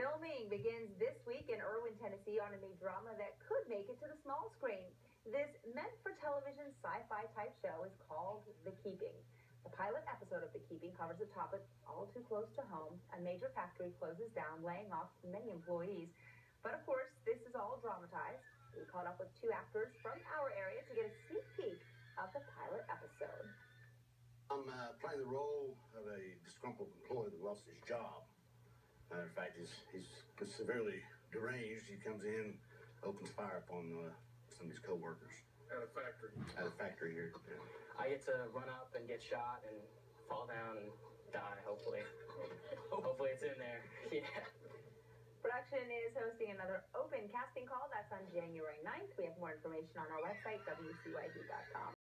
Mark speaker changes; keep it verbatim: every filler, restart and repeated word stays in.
Speaker 1: Filming begins this week in Erwin, Tennessee on a new drama that could make it to the small screen. This meant-for-television sci-fi type show is called The Keeping. The pilot episode of The Keeping covers a topic all too close to home. A major factory closes down, laying off many employees. But of course, this is all dramatized. We caught up with two actors from our area to get a sneak peek of the pilot episode.
Speaker 2: I'm uh, playing the role of a disgruntled employee that lost his job. Matter of fact, he's, he's severely deranged. He comes in, opens fire upon uh, some of his co-workers.
Speaker 3: At a factory.
Speaker 2: At a factory here. Yeah.
Speaker 4: I get to run up and get shot and fall down and die, hopefully. Hopefully it's in there. Yeah.
Speaker 1: Production is hosting another open casting call. That's on January ninth. We have more information on our website, W C Y D dot com.